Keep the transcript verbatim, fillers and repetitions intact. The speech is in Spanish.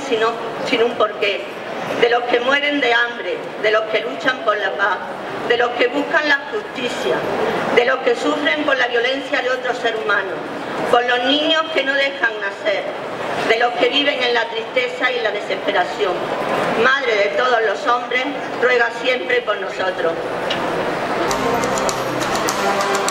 sin, sin un porqué, de los que mueren de hambre, de los que luchan por la paz, de los que buscan la justicia, de los que sufren por la violencia de otro ser humano, por los niños que no dejan nacer, de los que viven en la tristeza y la desesperación. Madre de todos los hombres, ruega siempre por nosotros.